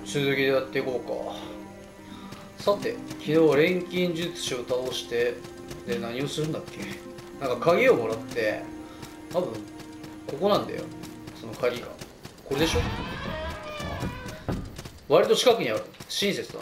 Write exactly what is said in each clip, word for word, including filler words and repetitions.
続きでやっていこうか。さて、昨日錬金術師を倒してで何をするんだっけ。なんか鍵をもらって、多分ここなんだよ、その鍵が。これでしょ。割と近くにある。親切だ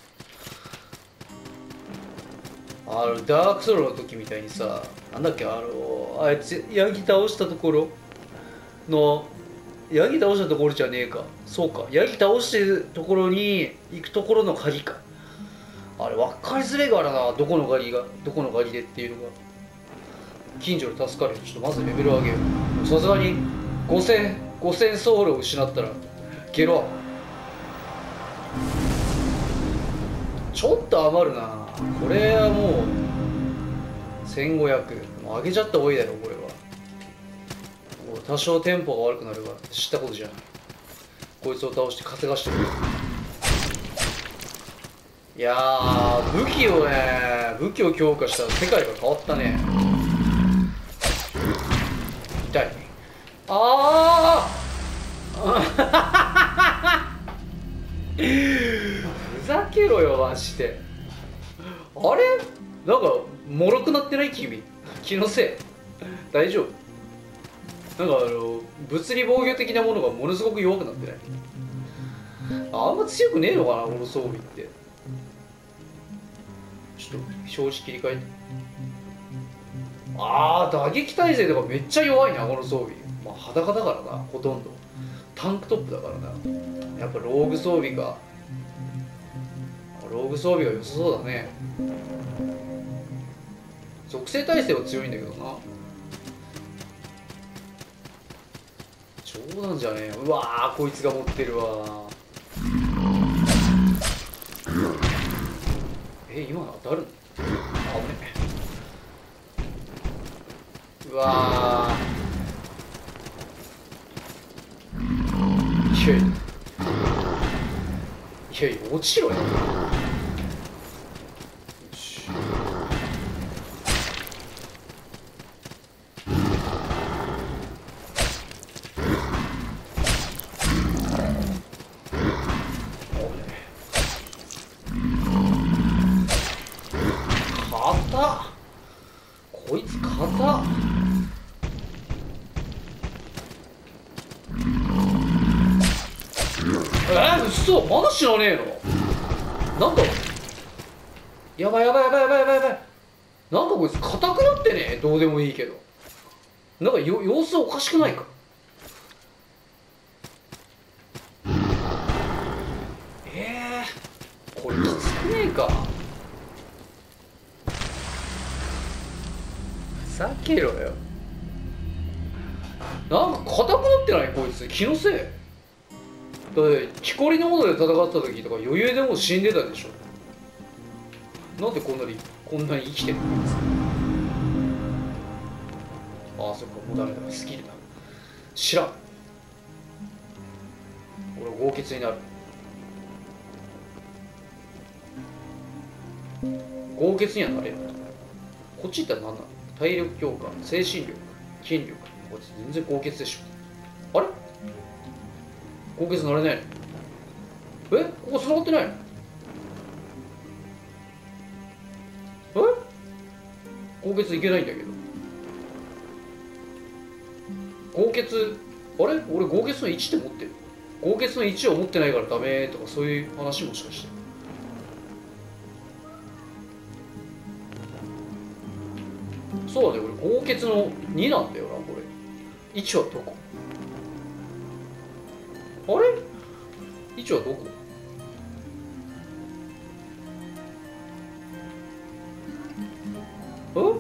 な。あのダークソウルの時みたいにさ、なんだっけ、あのあいつヤギ倒したところの、ヤギ倒したところじゃねえか。そうか、ヤギ倒してるところに行くところの鍵か。あれ分かりづれえからな、どこの鍵がどこの鍵でっていうのが。近所で助かるよ。ちょっとまずレベル上げよう。さすがにごせんごせんソウルを失ったらゲロ。ちょっと余るな。これはもうせんごひゃくもう上げちゃった方がいいだろ。これはもう多少テンポが悪くなるわ。知ったことじゃない。こいつを倒して稼がしてくる。いやー、武器をね武器を強化したら世界が変わったね。痛い。ああふざけろよマジで。あれなんか脆くなってない？君気のせい？大丈夫？なんかあの物理防御的なものがものすごく弱くなってない？あんま強くねえのかなこの装備って。ちょっと表示切り替えて。ああ、打撃耐性とかめっちゃ弱いなこの装備。まあ裸だからな、ほとんどタンクトップだからな。やっぱローグ装備か。ローグ装備が良さそうだね。属性耐性は強いんだけどな。冗談じゃねえよ。うわー、こいつが持ってるわ。え、今の当たるの？あ、危ねえ。うわー、いやいやいやいや、落ちろよ。こいつ硬っ。えー、嘘、まだ知らねえの？なんだやばいやばいやばいやばいやばいやばい。なんかこいつ硬くなってね。どうでもいいけど、なんかよ様子おかしくないか？えー、これきつくねえか？ふざけろよ。なんか硬くなってないこいつ？気のせい？だって木こりのもので戦った時とか余裕でもう死んでたでしょ。なんでこんなにこんなに生きてるのこいつ。ああ、そっか、もうダメだ、スキルだ。知らん。俺は豪傑になる。豪傑にはなれる。こっち行ったら何なの？体力強化、精神力、筋力。こいつ全然豪傑でしょ。あれ豪傑なれないの？え、ここ繋がってないの？え、豪傑いけないんだけど。豪傑、あれ俺豪傑のいちって持ってる。豪傑のいちを持ってないからダメとかそういう話もしかして。そうだね、俺豪傑のになんだよなこれ。いちはどこ？あれ ?いち はどこ？え？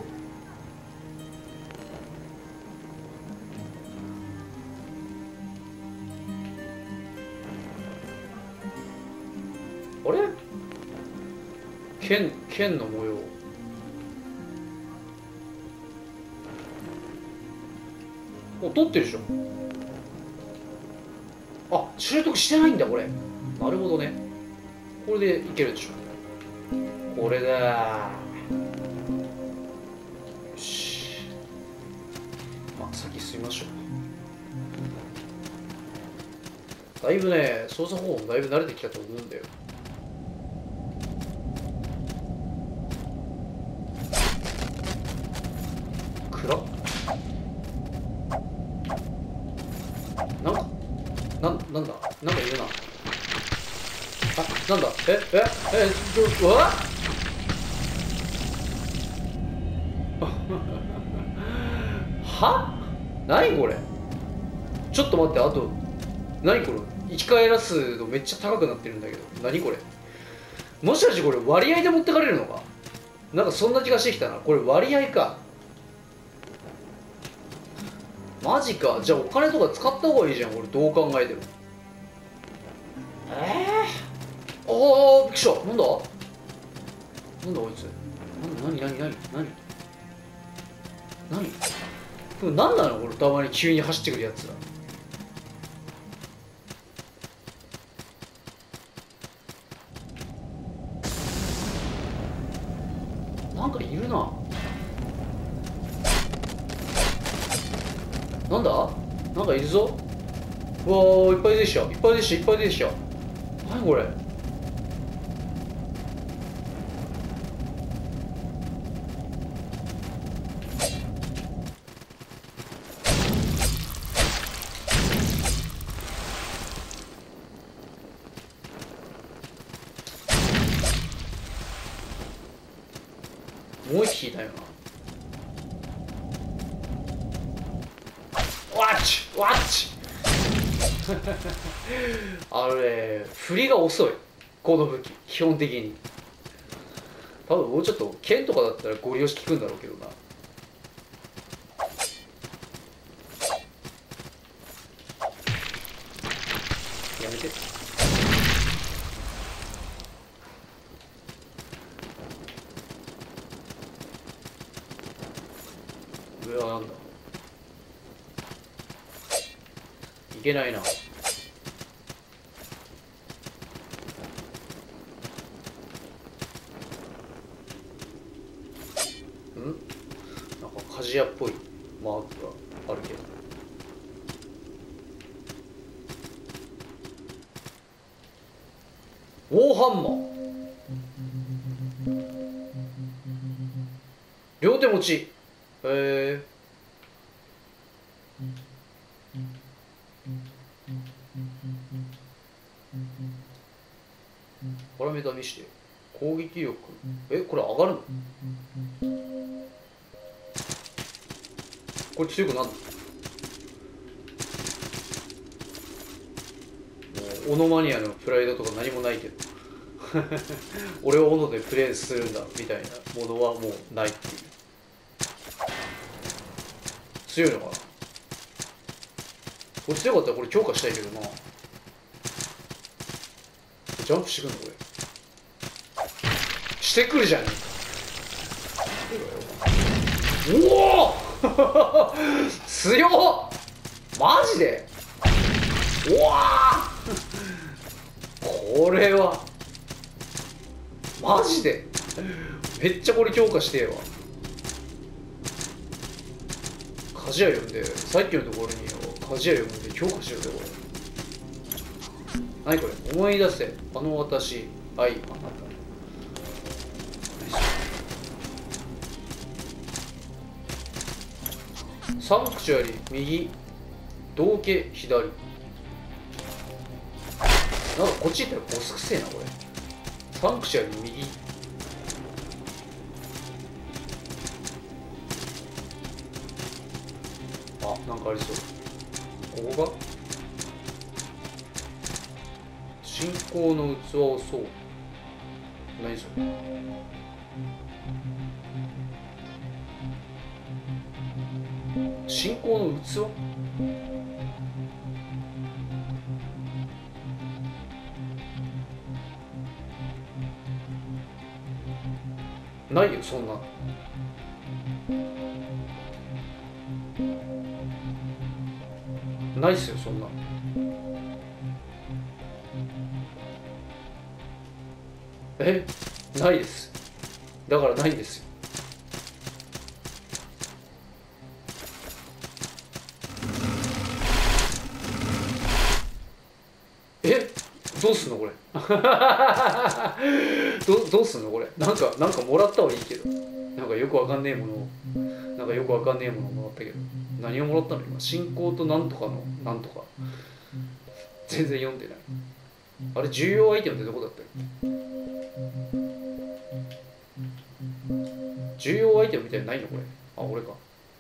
あれ剣、剣の模様。もう取ってるでしょ。あ、習得してないんだこれ。なるほどね。これでいけるでしょ。これだ。よし、まあ先進みましょう。 だいぶね、操作方法もだいぶ慣れてきたと思うんだよ。暗っ。なんか、な、なんだなんかいるな。あ、なんだえ、え、え、ど、うわは何これ。ちょっと待って、あと、何これ生き返らすのめっちゃ高くなってるんだけど。何これ。もしかしてこれ割合で持ってかれるのか。なんかそんな気がしてきたな。これ割合か。マジか。じゃあお金とか使った方がいいじゃん、これどう考えても。ええー、ああ、びっくりした。なんだなんだこいつ。なになになになになに何これ何なのこれ、たまに急に走ってくるやつら。なんかいるな。なんだなんかいるぞ。うわー、いっぱいでしょいっぱいでしょいっぱいでしょ。何これ。もう一匹いたよな。わっちわっちあれ、振りが遅い。この武器基本的に。多分もうちょっと剣とかだったらゴリ押し効くんだろうけどな。やめて。上はなんだ。いけないな。なんか鍛冶屋っぽいマークがあるけど。ウォーハンマー両手持ち。へえ。パラメータ見して攻撃力。え、これ上がるの。これ強くなるの。もうオノマニアのプライドとか何もないけど俺はオノでプレイするんだみたいなものはもうないっていう。強いのかな。これ強かったらこれ強化したいけどな。ジャンプしてくんのこれ。してくるじゃん。おお強っ。マジで。うわこれはマジでめっちゃこれ強化してえわ。鍛冶屋呼んで、さっきのところに鍛冶屋呼んで強化しようぜこれ。何これ。思い出せあの私愛あなた。サンクチュアリ右、道家左。なんかこっち行ったらボスくせえなこれ。サンクチュアリ右。あ、なんかありそう。ここが信仰の器をそう。何それ。信仰の器。ないよそんな。ないっすよそんな。え、ないです。だからないんですよ。 どうすんのこれど, どうすんのこれ。なんかなんかもらったはいいけど、なんかよくわかんねえものをなんかよくわかんねえものをもらったけど、何をもらったの今。信仰となんとかのなんとか、全然読んでない。あれ重要アイテムってどこだったっけ。重要アイテムみたいなのないのこれ。あ、俺か。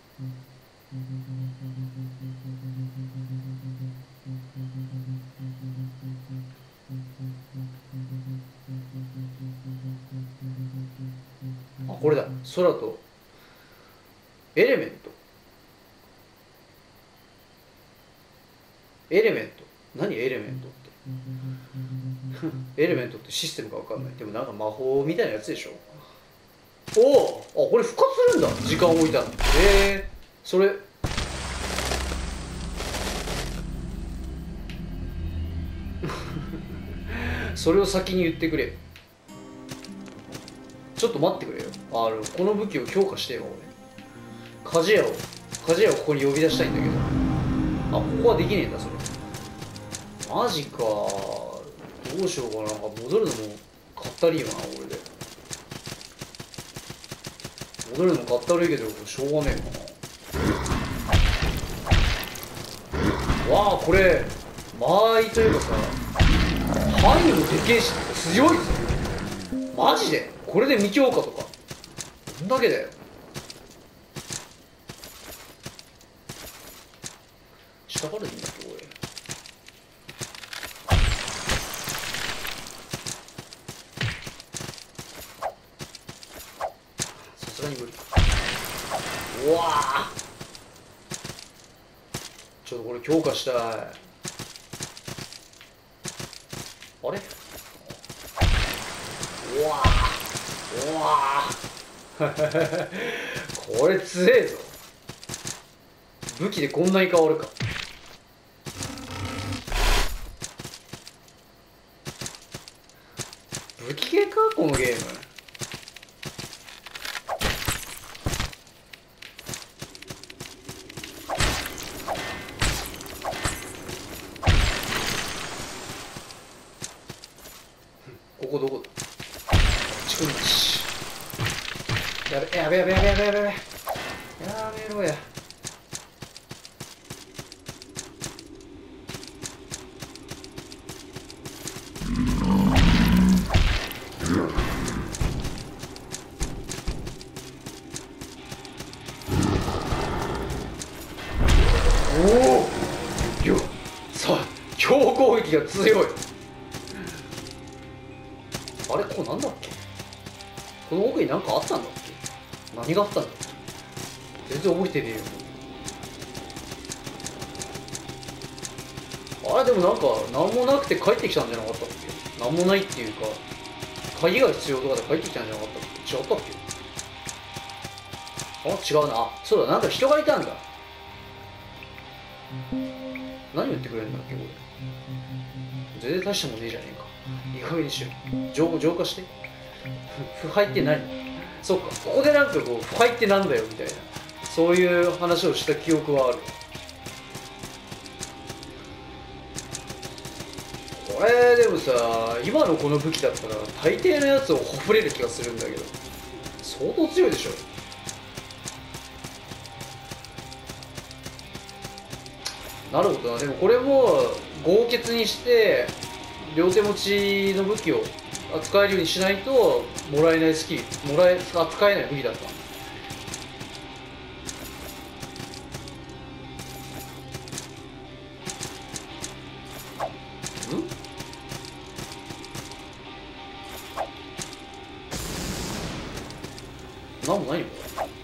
あ、これだ。空とエレメント。エレメント。何エレメントってエレメントってシステムか分かんない。でもなんか魔法みたいなやつでしょ。おお、あ、これ復活するんだ、時間置いたら。えー、それそれを先に言ってくれ。ちょっと待ってくれよ。あのこの武器を強化してよ。俺鍛冶屋を鍛冶屋をここに呼び出したいんだけど、あ、ここはできねえんだそれ。マジか。どうしようかな。なんか戻るのもかったりいよな。俺で戻るのもかったるいけどしょうがねえかな。わあ、これ間合いというかさ、範囲もでけえし強いぞ。マジでこれで未強化とかどんだけだよ。下からでいいんだっけ俺。さすがに無理。うわあ、ちょっとこれ強化したい。あれ、うわあうわあこれ強えぞ。武器でこんなに変わるか。武器系かこのゲーム。ここどこだ。ちくんなし。やべやべやべやべやべやべやべやめろや。おお、よさあ強攻撃が強い。あれ、ここなんだっけ。この奥に何かあったんだっけ。何があったんだっけ。全然覚えてねえよ。あれでもなんか何もなくて帰ってきたんじゃなかったっけ。何もないっていうか鍵が必要とかで帰ってきたんじゃなかったっけ。違ったっけ。あ、違うな。あ、そうだ、なんか人がいたんだ。何言ってくれるんだっけこれ。全然大したもんねえじゃねえか。いい加減にしよう。浄浄化して。腐敗って何。そっか、ここでなんかこう腐敗ってなんだよみたいな、そういう話をした記憶はある。これでもさ、今のこの武器だったら大抵のやつをほふれる気がするんだけど、相当強いでしょ。なるほどな。でもこれも豪傑にして両手持ちの武器を扱えるようにしないともらえないスキル、もらえ扱えない武器だった。ん？なんもないの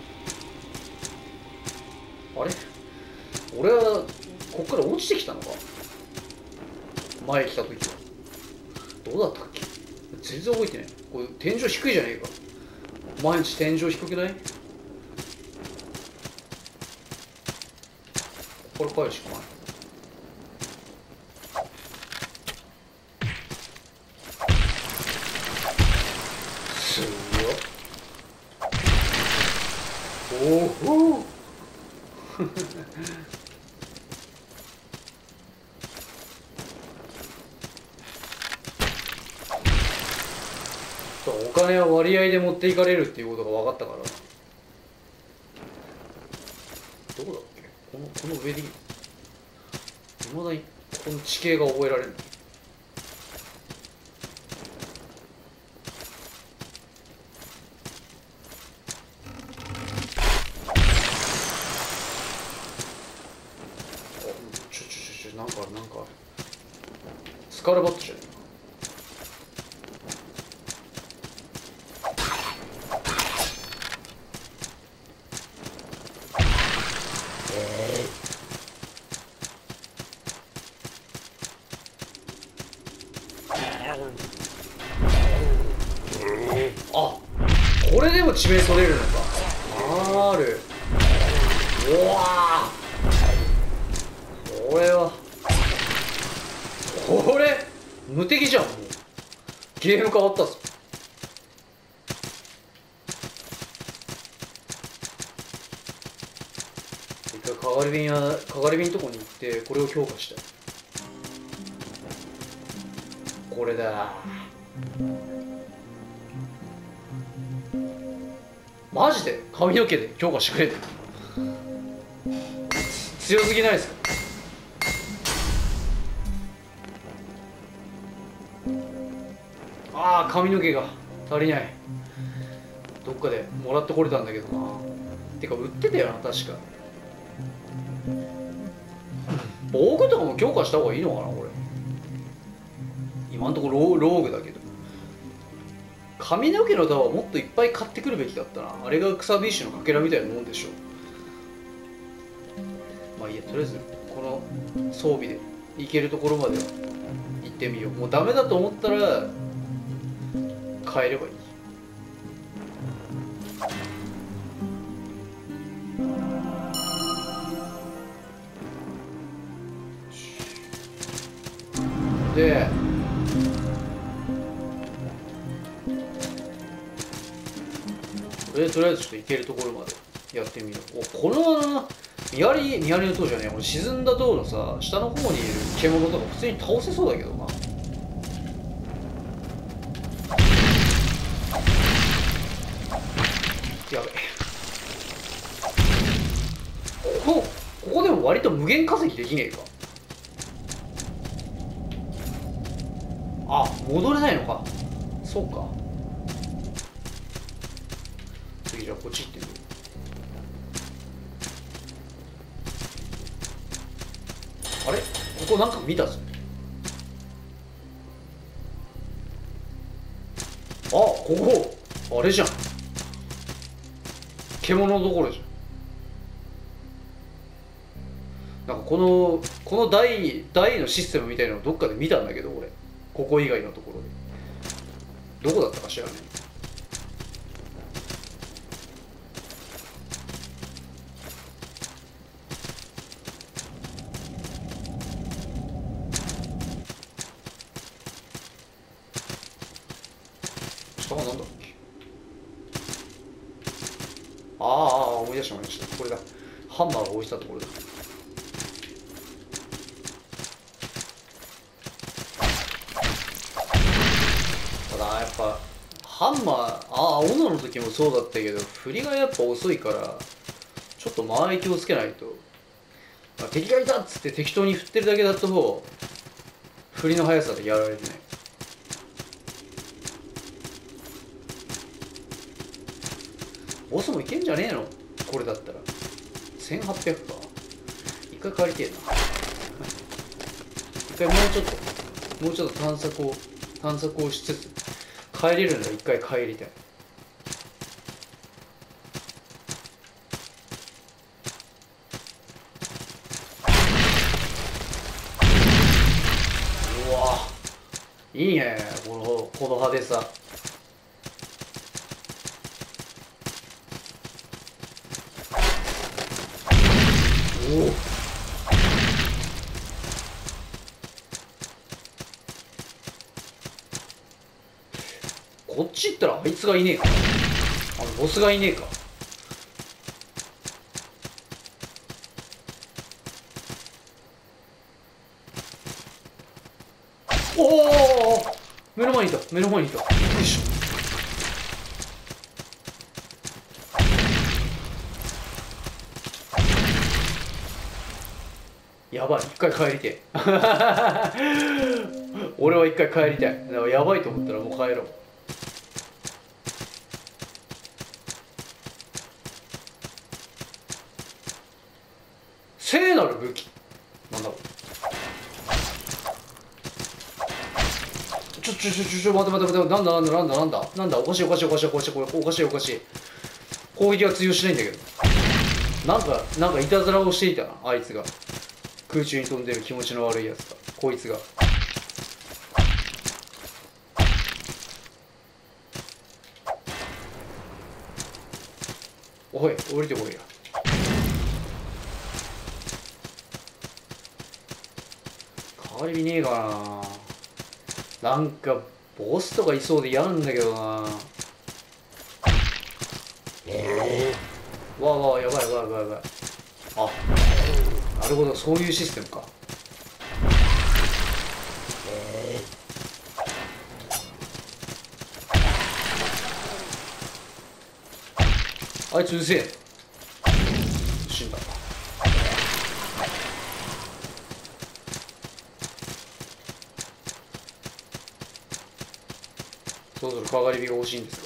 これ。あれ、俺はこっから落ちてきたのか。前来た時はどうだったっけ。全然覚えてない。これ天井低いじゃねえか。毎日天井低くない。これ帰るしかない。すごい。おおお金は割合で持っていかれるっていうことが分かったからな。どこだっけ、このこの上でいい。いまだにこの地形が覚えられる。ちょちょちょちょ、なんかあるなんかある。スカルバットじゃねえか。あ、これでも地名取れるのか。ある。うわー、これはこれ無敵じゃん。もうゲーム変わったぞ。一回かがり瓶やかがり瓶のとこに行ってこれを強化したい。これだ。マジで髪の毛で強化してくれてる。強すぎないですか。ああ、髪の毛が足りない。どっかでもらってこれたんだけどな。てか売ってたよな確か。防具とかも強化した方がいいのかなこれ。今んところロー、ローグだけど。髪の毛の束をもっといっぱい買ってくるべきだったな。あれが草ビーシュのかけらみたいなもんでしょ。まあいいや、とりあえずこの装備で行けるところまでは行ってみよう。もうダメだと思ったら変えればいい。でとりあえずとりあえずちょっと行けるところまでやってみよう。お、このミヤリミヤリの塔じゃねえ、これ沈んだ塔のさ下の方にいる獣とか普通に倒せそうだけどな。やべえ、ここここでも割と無限化石できねえか。あ、戻れないのか。そうか。次じゃあこっち行ってみよう。あれ、ここなんか見たぞ。あ、ここあれじゃん、獣のところじゃん。なんかこのこの台台のシステムみたいなのどっかで見たんだけど俺、ここ以外のところでどこだったか知らねえ。下はなんだっけ。あーあー、思い出した思い出した。これだ、ハンマーが置いてたところだ。ただやっぱハンマー、ああ斧の時もそうだったけど振りがやっぱ遅いからちょっと周り気をつけないと、まあ、敵がいたっつって適当に振ってるだけだと振りの速さでやられてない。ボスもいけんじゃねえのこれだったら。せんはっぴゃくか。一回帰りてえな。一回もうちょっともうちょっと探索を探索をしつつ帰れるなら一回帰りたい。うわいいね、このこの派手さ。おお、こっち行ったらあいつがいねえか。あのボスがいねえか。おお、目の前にいた目の前にいた。よいしょ。 やばい、一回帰りてえ俺は一回帰りたい。だからやばいと思ったらもう帰ろう。聖なる武器なんだろう。ちょちょちょちょちょ待て待て待て、なんだなんだなんだなんだなんだ、おかしいおかしいおかしいおかしいおかしいおかしい、攻撃は通用しないんだけど、なんかなんかいたずらをしていたな、あいつが。空中に飛んでる気持ちの悪いやつが、こいつが。おい降りてこいや。変わり身ねえかな。なんかボスとかいそうで嫌なんだけどな。わあわあ、やばいやばいやばいやばい。あ、なるほど、そういうシステムか。あいつうるせえ。死んだ。そろそろかがり火が欲しいんです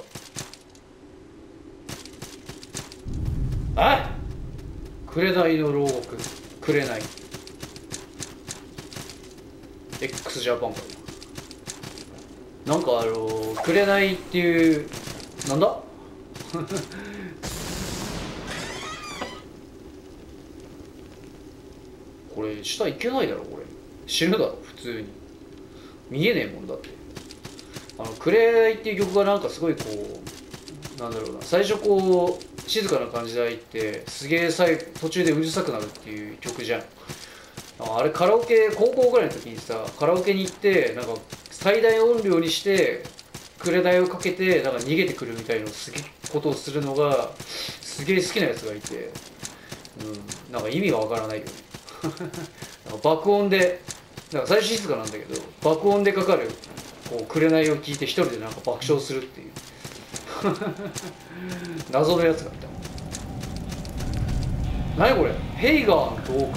が。あっ、紅の牢獄、紅 X ジャパンかな。なんかあの紅っていうなんだこれ下行けないだろ、これ死ぬだろ普通に。見えねえもんだって。あの紅っていう曲がなんかすごいこうなんだろうな、最初こう静かな感じで入ってすげえ途中でうるさくなるっていう曲じゃん。あれカラオケ高校ぐらいの時にさ、カラオケに行ってなんか最大音量にして紅をかけてなんか逃げてくるみたいなすげえことをするのがすげえ好きなやつがいて、うん、なんか意味がわからないよねなんか爆音でなんか最初静かなんだけど爆音でかかるこう紅を聞いて一人でなんか爆笑するっていう謎のやつがいた。何これ、ヘイガーの洞窟。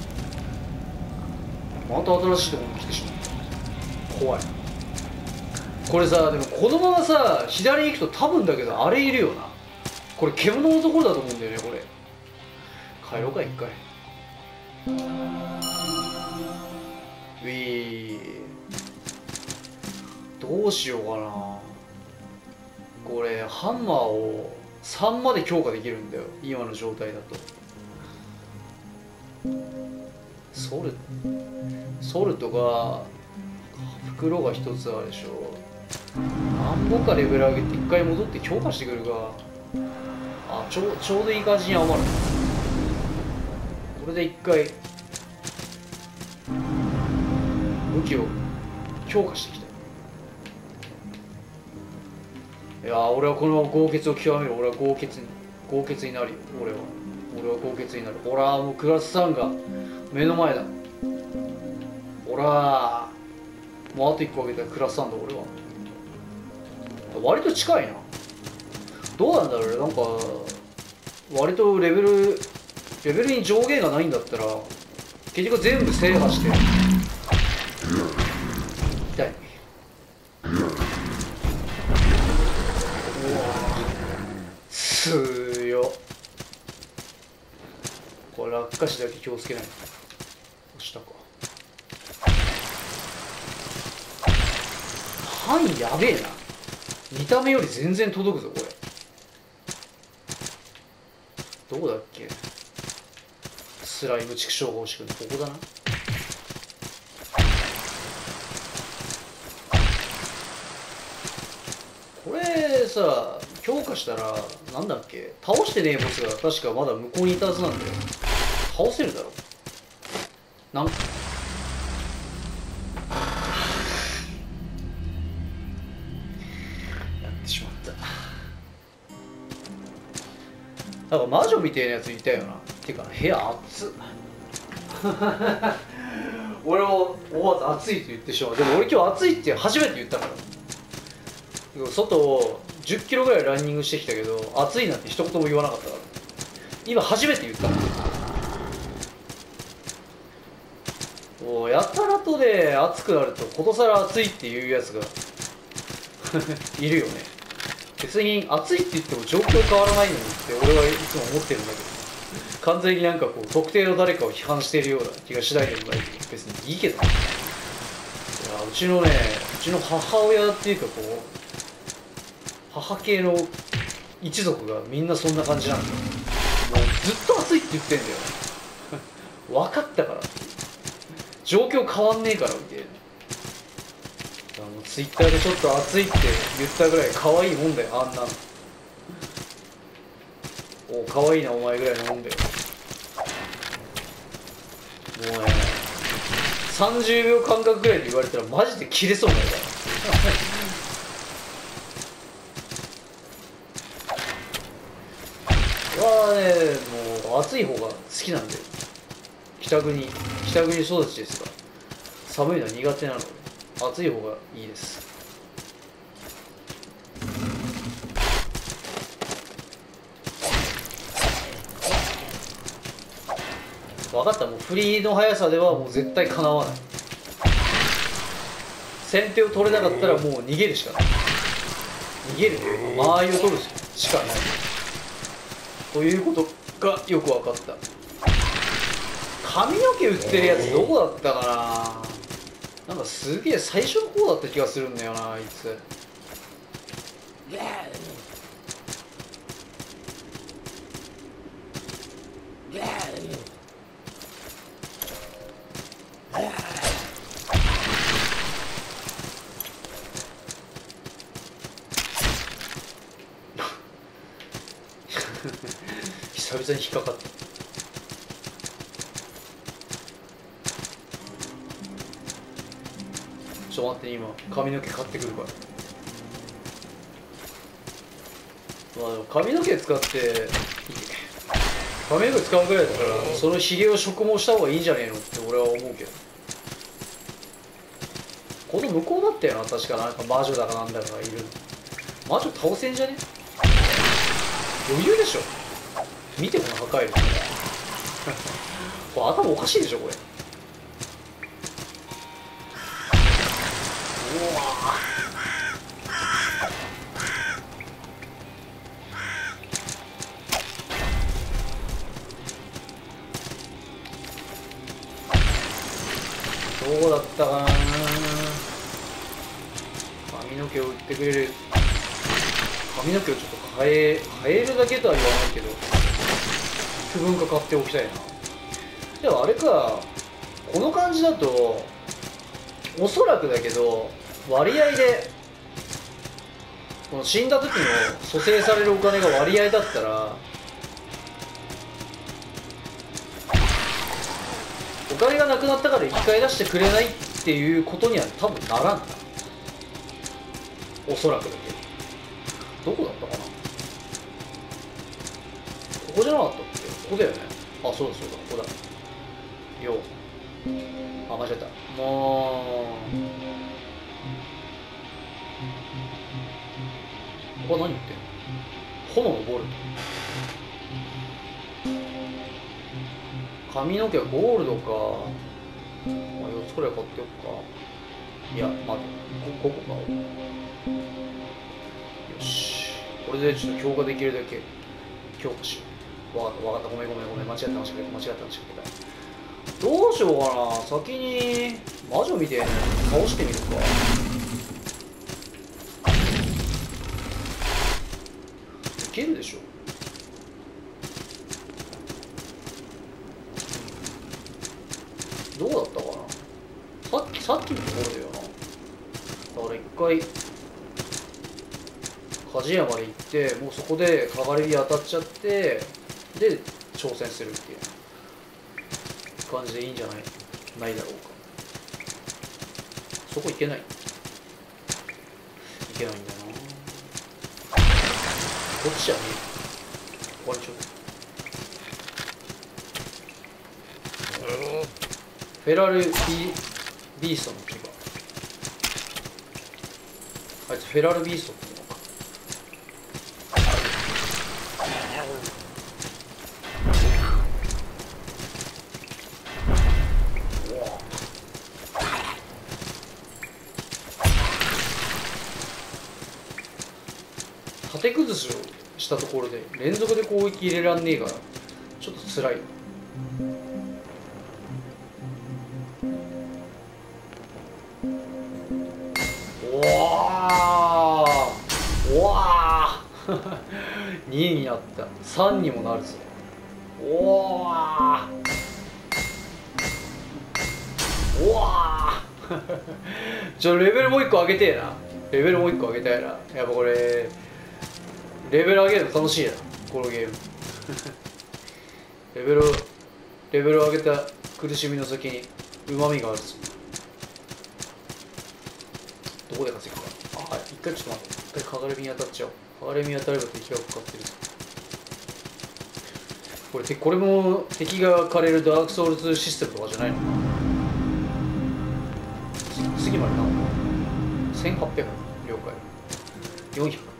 また新しいところに来てしまった。怖い。これさ、でもこのままさ左に行くと多分だけどあれいるよな。これ獣のところだと思うんだよね。これ帰ろうか一回。ウィー、どうしようかな。これハンマーをさんまで強化できるんだよ今の状態だと。ソルソルトが袋がひとつあるでしょ。何本かレベル上げて一回戻って強化してくるか。あ、ちょちょうどいい感じに余る。これで一回武器を強化してきた。いやー、俺はこの豪傑を極める。俺は豪傑に豪傑になるよ。俺は俺は豪傑になる。ほらもうクラスさんが目の前だ。ほらもうあといっこあげたらクラスさんだ俺は。割と近いな。どうなんだろうね。なんか割とレベルレベルに上限がないんだったら結局全部制覇して痛い。強っ。これ落下死だけ気をつけないと。押したか。範囲やべえな。見た目より全然届くぞこれ。どこだっけ。スライム畜生が欲しくてここだな。これさ強化したらなんだっけ、倒してねえボスが確かまだ向こうにいたはずなんだよ。倒せるだろなんか。やってしまった。なんか魔女みたいなやついたよな。てか部屋熱っ俺も思わず暑いと言ってしまう。でも俺今日暑いって初めて言ったから。外をじゅっキロぐらいランニングしてきたけど暑いなんて一言も言わなかったから今初めて言ったの。 おやたらとね暑くなるとことさら暑いっていうやつがいるよね。別に暑いって言っても状況変わらないのにって俺はいつも思ってるんだけど、完全になんかこう特定の誰かを批判しているような気がしないでもないけど、別にいいけど。いやうちのねうちの母親っていうかこう母系の一族がみんなそんな感じなんだよ。もうずっと暑いって言ってんだよ。分かったから状況変わんねえからみたいな。あのツイッターでちょっと暑いって言ったぐらい可愛いもんだよ、あんなの。お可愛いなお前ぐらいのもんだよ。もうねさんじゅうびょう間隔ぐらいで言われたらマジで切れそうになるからはね、もう暑い方が好きなんで、北国北国育ちですから。寒いのは苦手なので暑い方がいいです。分かった、もう振りの速さではもう絶対かなわない。先手を取れなかったらもう逃げるしかない。逃げるというか間合いを取るしかないということがよく分かった。髪の毛売ってるやつどこだったかな。なんかすげえ最初の方だった気がするんだよなあいつ。久々に引っかかった。ちょっと待って、今髪の毛買ってくるから。まあでも髪の毛使って髪の毛使うぐらいだからそのひげを植毛した方がいいんじゃねえのって俺は思うけど。この向こうだったよな確か。なんか魔女だかなんだかがいるの。魔女倒せんじゃね。余裕でしょ。見てこの破壊力これ頭おかしいでしょこれ。うわどうだったかな。髪の毛を売ってくれる。髪の毛をちょっと変え変えるだけとは言わないけど区分化買っておきたいな。でもあれか、この感じだとおそらくだけど割合でこの死んだ時の蘇生されるお金が割合だったらお金がなくなったから生き返らせてくれないっていうことには多分ならんな。おそらくだけど。どこだったかな。ここじゃなかったっけ。ここだよね。あ、そうだそうだ、ここだよ。あ、間違えた。もうここは何言ってんの。炎のボルト。髪の毛はゴールドか。まあ、よっつくらい買っておくか。いや、待て、ごこ買おう。よし、これでちょっと強化できるだけ強化しよう。わかったわかった、ごめんごめんごめん、間違った間違った間違った間違った。どうしようかな。先に魔女みたいな倒してみるか。いけるでしょ。どうだったかな。さっきさっきのところだよな。だから一回鍛冶屋まで行ってもうそこでかがり火当たっちゃってで挑戦するっていう感じでいいんじゃないないだろうか。そこ行けない行けないんだよな。こっちじゃねえ。終わりちょフェラルビビーストの牙。あいつフェラルビーストっていうのか。 縦崩しをしたところで連続で攻撃入れらんねえからちょっと辛い。おわーおわーにいになった。さんにもなるぞ。おわーおわーちょレベルもういっこ上げてえな。レベルもういっこ上げたいな。やっぱこれレベル上げるの楽しいなこのゲームレベルレベル上げた苦しみの先にうまみがあるぞ。どこで稼ぐか。あ、一回ちょっと待って、一回かがれみに当たっちゃおう。かがれみに当たれば敵がかかってる。これこれも敵が枯れるダークソウルツシステムとかじゃないの？次まで何個 ?せんはっぴゃく 了解。よんひゃく。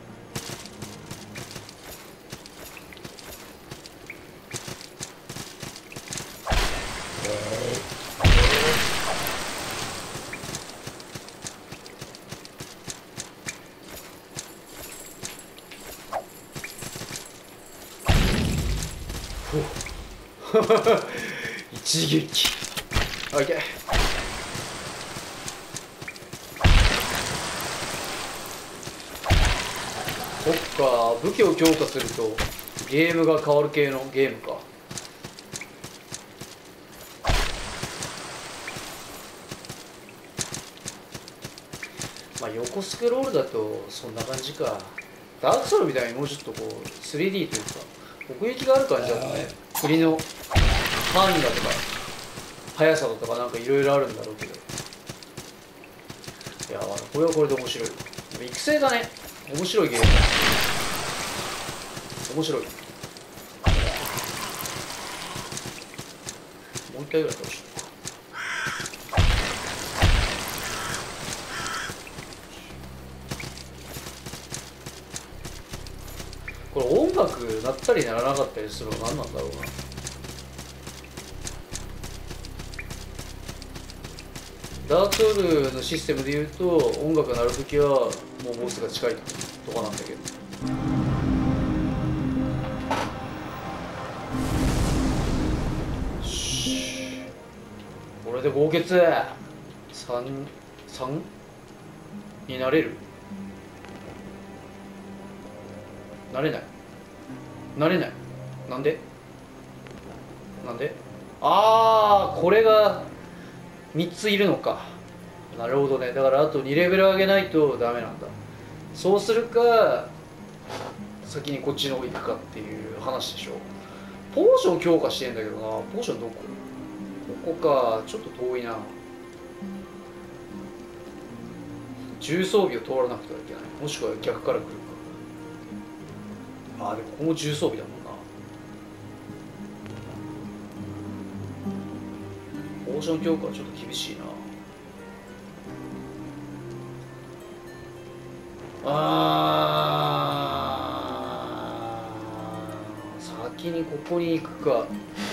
一撃。オッケー。そっか、武器を強化するとゲームが変わる系のゲームか。まあ横スクロールだとそんな感じか。ダークソウルみたいにもうちょっとこう スリーディー というか奥行きがある感じだとね、振りの範囲だとか速さだとかなんかいろいろあるんだろうけど、いやこれはこれで面白い。育成がね面白いゲーム。面白い。もう一回ぐらい倒しよう。これ音楽鳴ったり鳴らなかったりするの何なんだろうな。ダークソウルのシステムでいうと音楽が鳴るときはもうボスが近いとかなんだけど、これで豪傑さん、さんになれる？なれない。なれない。なんでなんでああ、これがみっついるのか。なるほどね。だからあとにレベル上げないとダメなんだ。そうするか先にこっちの方行くかっていう話でしょ。ポーション強化してんだけどな。ポーションどこ？ここか。ちょっと遠いな。重装備を通らなくてはいけない。もしくは逆から来るか。ああ、でもここも重装備だもんな。ポーション強化はちょっと厳しいな。あー、先にここに行くか。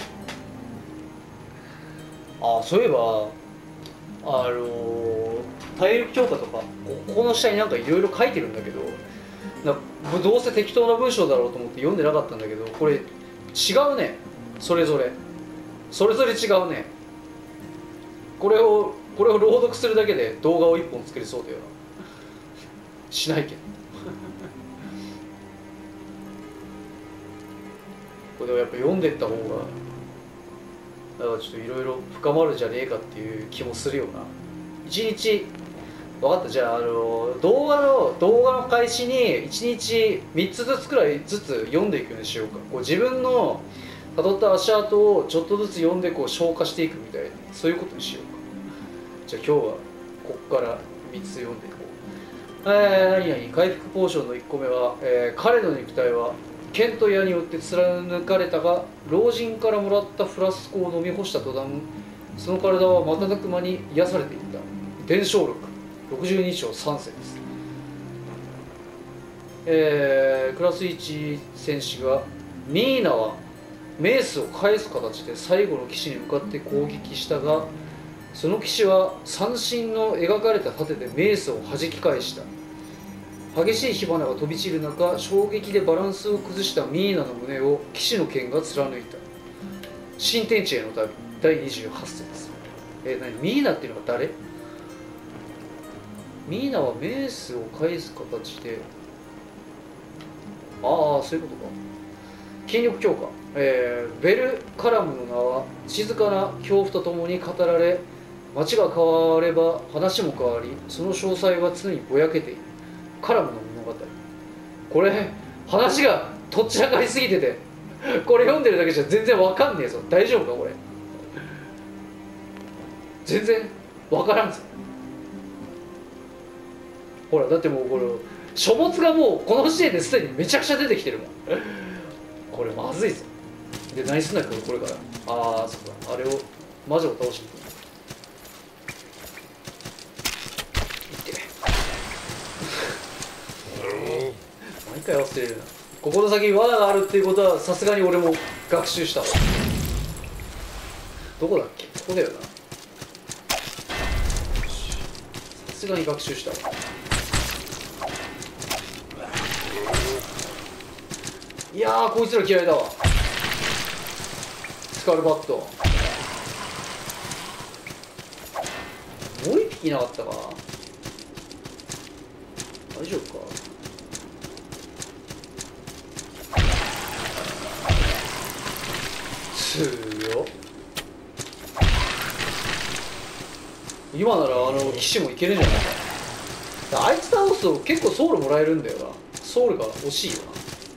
あ、そういえばあのー、体力強化とかここの下になんかいろいろ書いてるんだけど、などうせ適当な文章だろうと思って読んでなかったんだけど、これ違うね。それぞれそれぞれ違うね。これをこれを朗読するだけで動画をいっぽん作れそうだよな。しないけどこれでもやっぱ読んでった方がだからちょっといろいろ深まるんじゃねえかっていう気もするよな。いちにち分かった。じゃあ、あの動画の動画の開始にいちにちみっつずつくらいずつ読んでいくようにしようか。こう自分のたどった足跡をちょっとずつ読んでこう消化していくみたいな、そういうことにしようか。じゃあ今日はここからみっつ読んでいこう。えー、何々回復ポーションのいっこめは、えー、彼の肉体は剣と矢によって貫かれたが、老人からもらったフラスコを飲み干した途端、その体は瞬く間に癒されていった。伝承録ろくじゅうに章さんせんです。えー、クラスいち戦士がニーナはメースを返す形で最後の騎士に向かって攻撃したが、その騎士は三神の描かれた盾でメースを弾き返した。 激しい火花が飛び散る中、衝撃でバランスを崩したミーナの胸を騎士の剣が貫いた。新天地への旅だいにじゅうはち節。えー、何ミーナっていうのは誰？ミーナはメースを返す形で、ああそういうことか。筋力強化、えー、ベルカラムの名は静かな恐怖とともに語られ、街が変われば話も変わり、その詳細は常にぼやけている。カラムの物語。これ話がとっちらかりすぎてて、これ読んでるだけじゃ全然わかんねえぞ。大丈夫かこれ。全然わからんぞ。ほらだってもうこれ書物がもうこの時点ですでにめちゃくちゃ出てきてるもん。これまずいぞ。で何すんだっけこれから。ああそっか、あれを魔女を倒しに行く。毎回忘れるな。ここの先に罠があるっていうことはさすがに俺も学習したわ。どこだっけ、ここだよな。さすがに学習したわ。いやーこいつら嫌いだわ。スカルバットもう一匹いなかったかな。大丈夫か。強っ。今ならあの騎士もいけるんじゃないか。あいつ倒すと結構ソウルもらえるんだよな。ソウルが惜しいよな。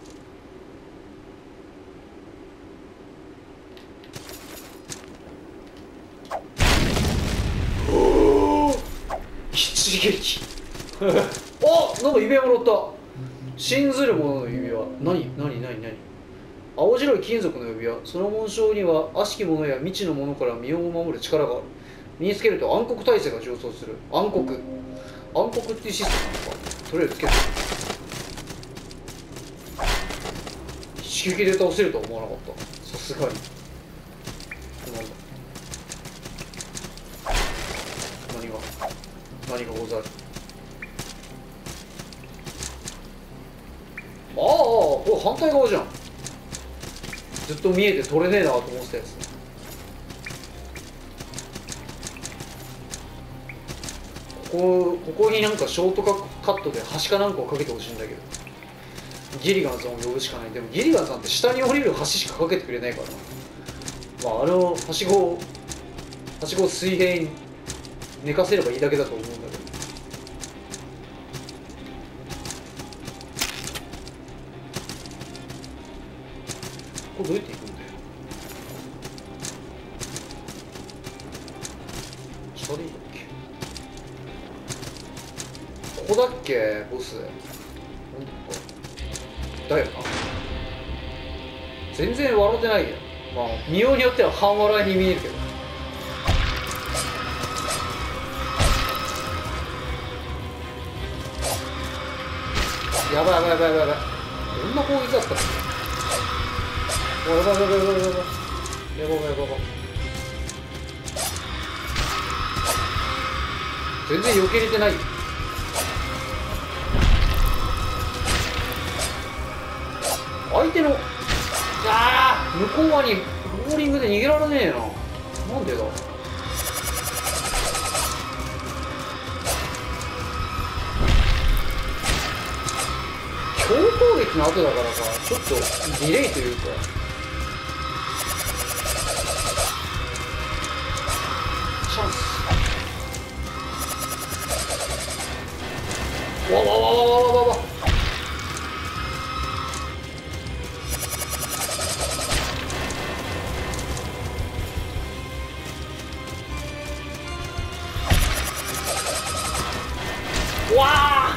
一撃あ、なんか指輪もらった。信ずる者の指輪。何何何何。青白い金属の指輪。その紋章には悪しき者や未知の者から身を守る力がある。身につけると暗黒耐性が上昇する。暗黒暗黒っていうシステムなのか。とりあえずつけて一撃で倒せるとは思わなかった。さすがに。なんだ何が何がござる。ああこれ反対側じゃん。ずっと見えて取れねえなと思ってたやつ。ここここになんかショートカットで端かなんかをかけてほしいんだけど。ギリガンさんを呼ぶしかない。でもギリガンさんって下に降りる橋しかかけてくれないからな。まああのはしごをはしごを水平に寝かせればいいだけだと思うんだけど。これどうやって行くんだよ。下でいいんだっけ。ここだっけボス。だよな。全然笑ってないやん。まあ見ようによっては半笑いに見えるけど。やばいやばいやばいやばいやばい。どんな攻撃だったっけ。やばいやばいやばいやばいやばいやばいやばいやばい。全然避けれてないよ。相手のああ向こう側にボーリングで逃げられねえな。なんでだ。強攻撃の後だからかちょっとディレイというか。チャンス。わわわわわわわわ。わあ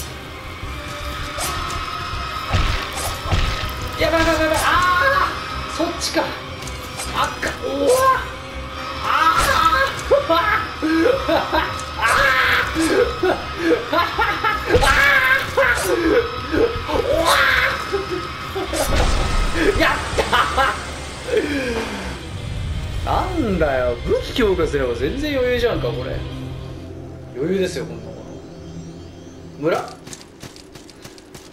やばいやばいやばい。ああそっちか。あっかおわああやったなんだよ武器強化すれば全然余裕じゃんかこれ。余裕ですよこんなもの。村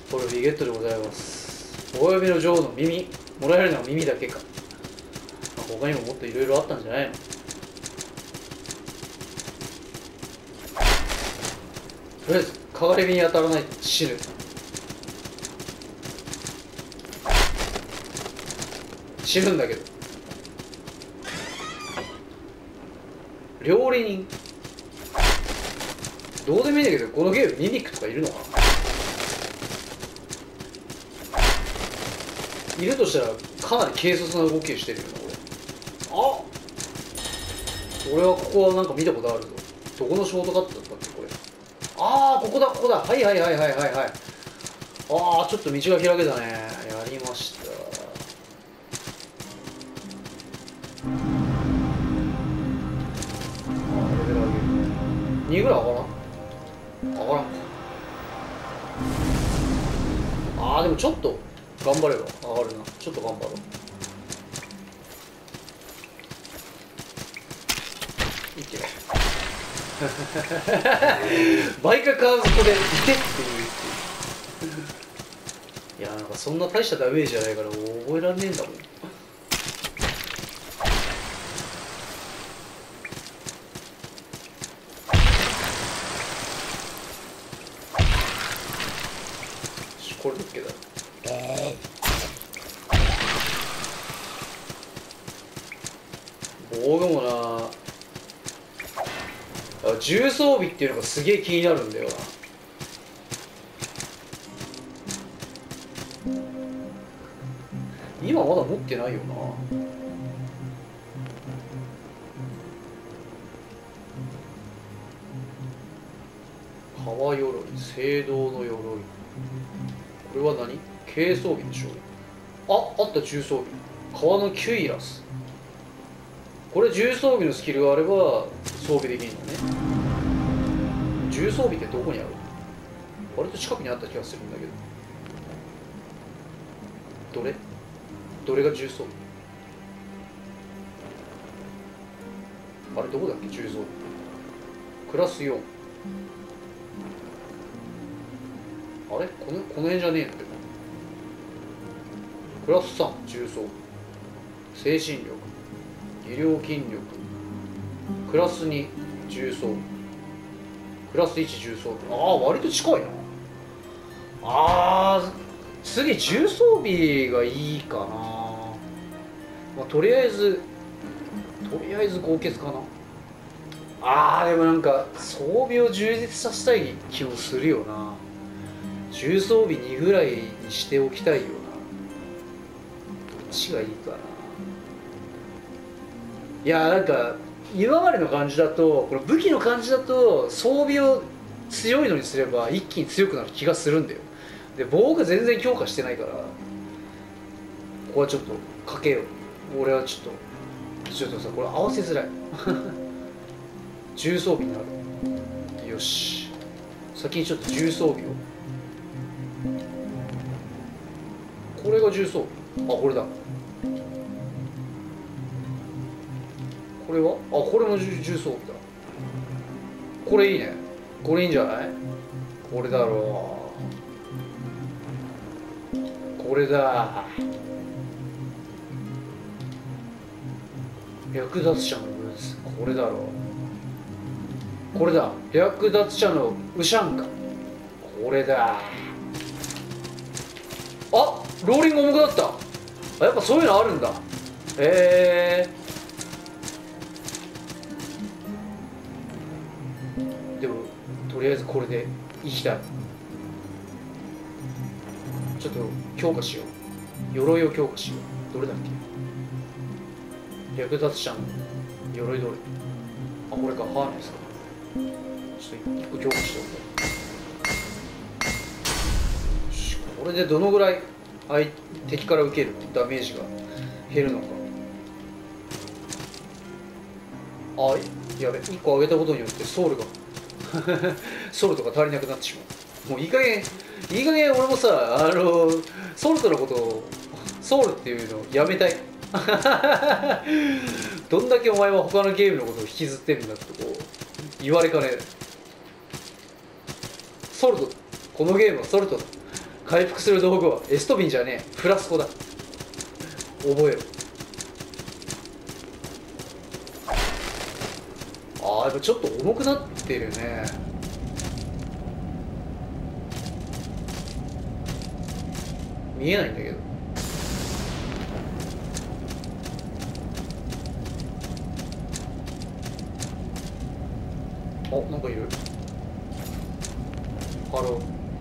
トロフィーゲットでございます。大読みの女王の耳、もらえるのは耳だけか。他にももっといろいろあったんじゃないの。とりあえずかがり火に当たらないと死ぬ。死ぬんだけど。料理人、どうでもいいんだけど、このゲームミミックとかいるのかな。いるとしたらかなり軽率な動きをしてるよな、俺。あ、俺はここはなんか見たことあるぞ。どこのショートカットだったっけこれ。ああ、ここだここだ。はいはいはいはいはいはい。ああ、ちょっと道が開けたね。やりました。にぐらい上がらん上がらんか。あーでもちょっと頑張れば上がるな。ちょっと頑張ろう。いけ毎回カーブこで「いけ」って言うっていういや、なんかそんな大したダメージじゃないから覚えられねえんだもん。これだっけだ。防具もなあ、重装備っていうのがすげえ気になるんだよな。今まだ持ってないよな。革鎧、青銅の鎧。これは何？軽装備でしょ。あ、あった重装備。革のキュイラス。これ重装備のスキルがあれば装備できるのね。重装備ってどこにある？割と近くにあった気がするんだけど。どれ？どれが重装備？あれどこだっけ？重装備。クラスよん。あれこの、この辺じゃねえんだけど。クラスさん、重装備。精神力。技量筋力。クラスに、重装備。クラスいち、重装備。ああ、割と近いな。ああ、次、重装備がいいかな。まあ、とりあえず、とりあえず豪傑かな。ああ、でもなんか、装備を充実させたい気もするよな。重装備にぐらいにしておきたいよな。どっちがいいかな。いや、なんか今までの感じだと、この武器の感じだと装備を強いのにすれば一気に強くなる気がするんだよ。で、防具全然強化してないから、ここはちょっとかけよう。俺はちょっとちょっとさ、これ合わせづらい重装備になる。よし、先にちょっと重装備を。これが重装備。あ、これだ。これはあ、これも重重装備だ。これいいね。これいいんじゃない？これだろう。これだ。略奪者のブーツ。これだろう。これだ。略奪者のウシャンカ。これだ。あ、ローリング重くなった。あ、やっぱそういうのあるんだ。へえ。でもとりあえずこれでいきたい。ちょっと強化しよう。鎧を強化しよう。どれだっけ？略奪者の鎧どれ？あ、これか。ハーネスか。ちょっと一個強化しておこう。よし、これでどのぐらい相敵から受けるダメージが減るのか。あ、やべ、いっこ上げたことによってソウルがソルトが足りなくなってしまう。もういい加減いい加減俺もさ、あのソルトのことをソウルっていうのをやめたいどんだけお前は他のゲームのことを引きずってるんだってこう言われかねない。ソルト、このゲームはソルトだ、 回復する道具はエストビンじゃねえ、フラスコだ。覚えろ。ああ、やっぱちょっと重くなってるね。見えないんだけど。あ、なんかいる。ハロー。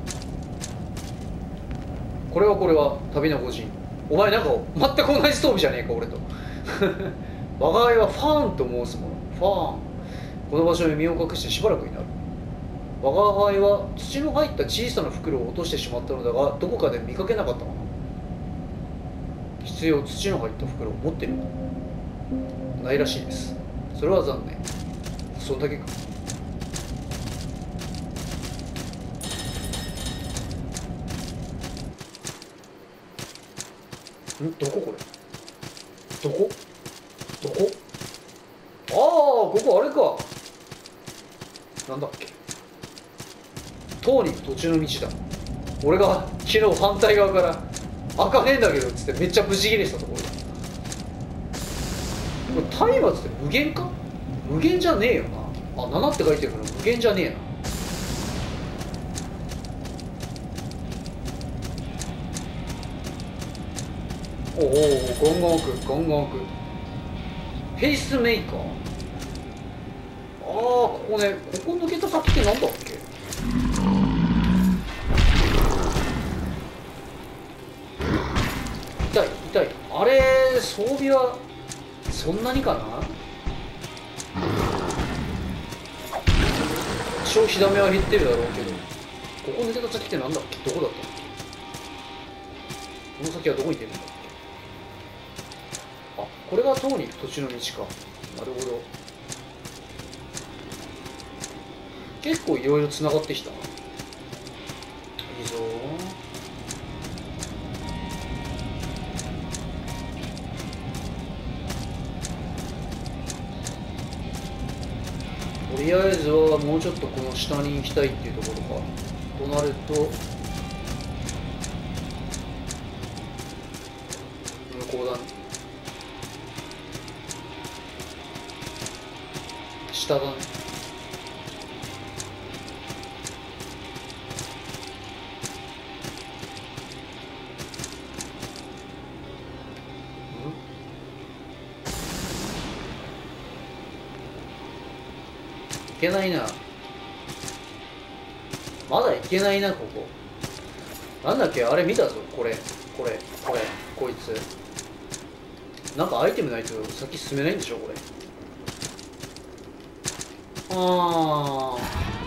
これはこれは旅の御人。お前なんか全く同じ装備じゃねえか俺と。我が輩はファーンと申すもの。ファーン。この場所に身を隠してしばらくになる。我が輩は土の入った小さな袋を落としてしまったのだが、どこかで見かけなかったかな。必要土の入った袋を持ってるんだ。ないらしいです。それは残念。そんだけか。ん、どここれ。どこどこ。ああ、ここあれか。なんだっけ。塔に行く途中の道だ。俺が昨日反対側から開かねえんだけどっつってめっちゃブチギレしたところだ。これ松明って無限か。無限じゃねえよな。あ、ななって書いてるから無限じゃねえな。おお、ゴンゴン置く、ゴンゴン置く。フェイスメーカー。ああ、ここね。ここ抜けた先ってなんだっけ。痛い痛い。あれ装備はそんなにかな。多少火ダメは減ってるだろうけど、ここ抜けた先ってなんだっけ。どこだったっけ。この先はどこに出るんだっけ。あ、これが塔に行く途中の道か。なるほど。結構いろいろつながってきたな。いいぞ。とりあえずはもうちょっとこの下に行きたいっていうところか。となると向こうだね。下だね。いけないな。まだいけないな、ここ。なんだっけ、あれ見たぞ。これこれこれこいつ。なんかアイテムないと先進めないんでしょこれ。ああ、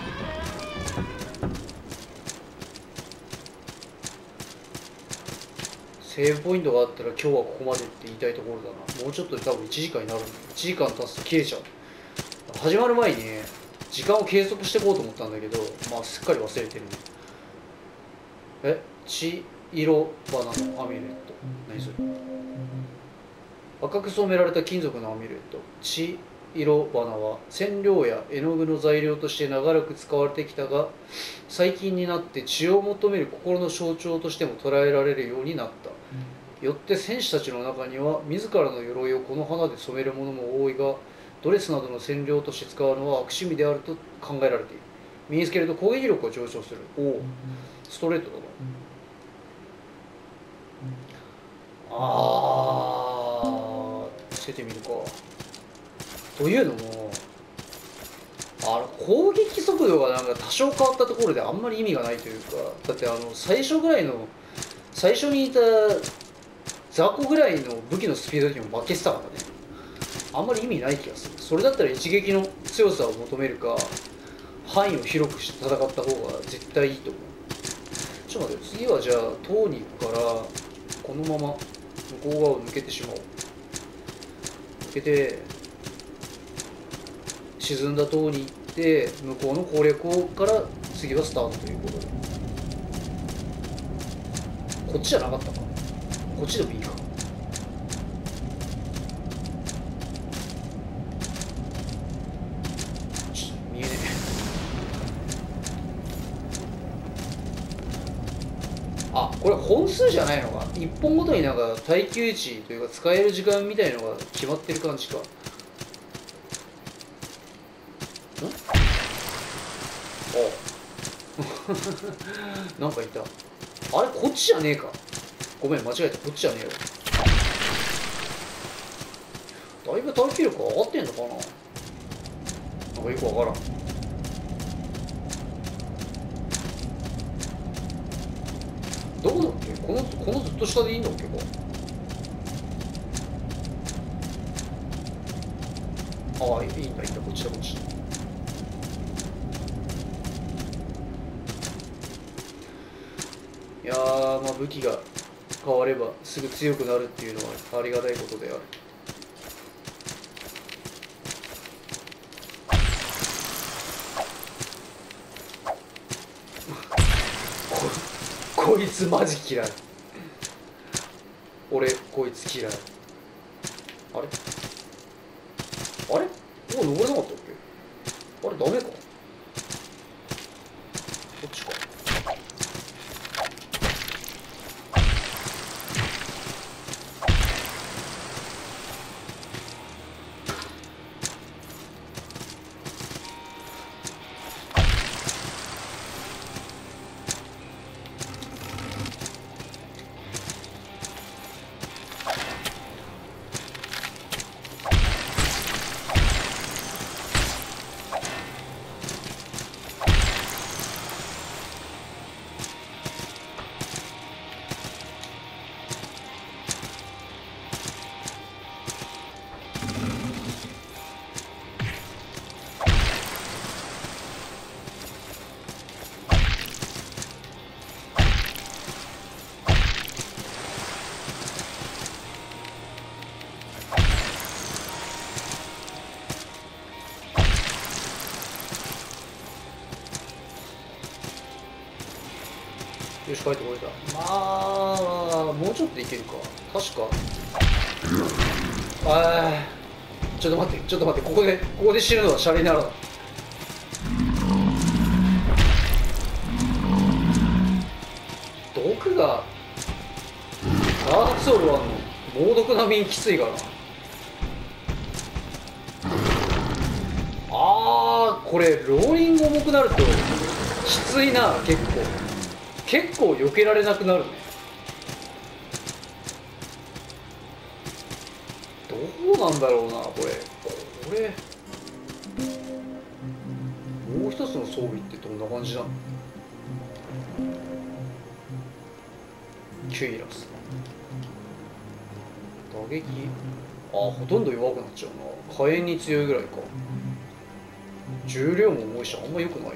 セーブポイントがあったら今日はここまでって言いたいところだな。もうちょっとで多分いちじかんになるんだ。いちじかん経つと切れちゃう。始まる前にね、時間を計測していこうと思ったんだけど、まあすっかり忘れてるね。え、血色バナのアミュレット。何それ。赤く染められた金属のアミュレット。血色花は染料や絵の具の材料として長らく使われてきたが、最近になって血を求める心の象徴としても捉えられるようになった。よって戦士たちの中には自らの鎧をこの花で染める者も多いが、ドレスなどの染料として使うのは悪趣味であると考えられている。身につけると攻撃力が上昇する。おお、ストレートだな。あー、つけてみるか。というのも、あの攻撃速度がなんか多少変わったところであんまり意味がないというか、だってあの最初ぐらいの最初にいた雑魚ぐらいの武器のスピードにも負けてたからね。あんまり意味ない気がする。それだったら一撃の強さを求めるか、範囲を広くして戦った方が絶対いいと思う。ちょっと待って、次はじゃあ塔に行くからこのまま向こう側を抜けてしまおう。抜けて沈んだ塔に行って向こうの攻略をから次はスタートということで。こっちじゃなかったか。こっちでもいいか。見えねえ。 あ、これ本数じゃないのか。いっぽんごとになんか耐久値というか使える時間みたいのが決まってる感じか。んあなんかいた。あれこっちじゃねえか。ごめん間違えた。こっちじゃねえよ。だいぶ耐久力上がってんのかな。なんかよくわからん。どこだっけ。このこのずっと下でいいんだっけか。ああいいんだいいんだ。こっちだこっちだ。いやー、まあ武器が変わればすぐ強くなるっていうのはありがたいことである。こいつマジ嫌い。俺こいつ嫌い。あれあれもう登れなかったっけ。あれダメか。こっちか。よし帰ってこれた。まあもうちょっとでいけるか確か。あーちょっと待ってちょっと待って。ここでここで死ぬのはシャレにならない。毒がダークソウルは猛毒並みにきついからな。あーこれローリング重くなるときついな。結構結構避けられなくなるね。どうなんだろうなこれ。これもう一つの装備ってどんな感じなの。キュイラス打撃。あほとんど弱くなっちゃうな。火炎に強いぐらいか。重量も重いしあんま良くないね。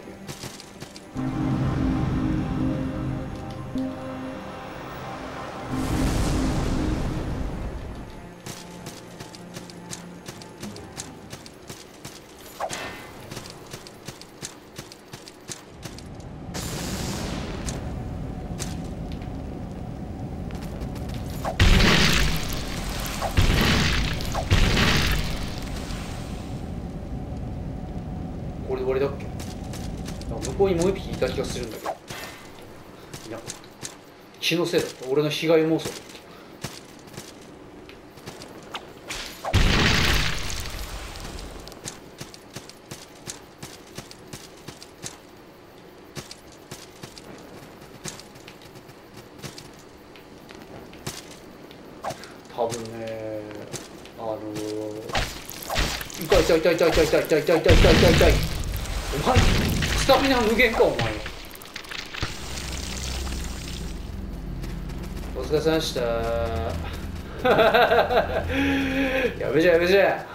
これで終わりだっけ。向こうにもう一匹いた気がするんだけどいなかった。気のせいだった。俺の被害妄想だった。多分ねあのー、痛い痛い痛い痛い痛い痛い痛い痛い痛い痛い痛い痛い。お前スタミナ無限かお前。お疲れ様でしたやめじゃやめじゃ。